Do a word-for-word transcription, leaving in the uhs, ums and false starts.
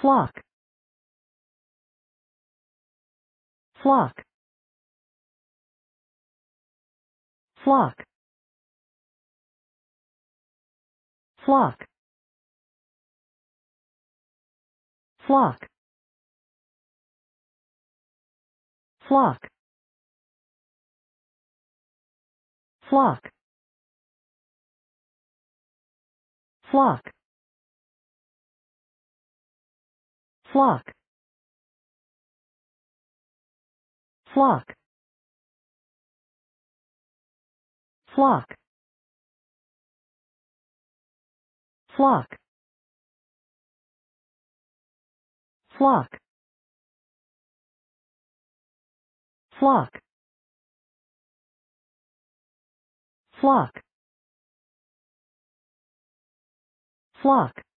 flɑːk, flɑːk, flɑːk, flɑːk, flɑːk, flɑːk, flɑːk, flɑːk, flɑːk, flɑːk, flɑːk, flɑːk, flɑːk, flɑːk, flɑːk, flɑːk,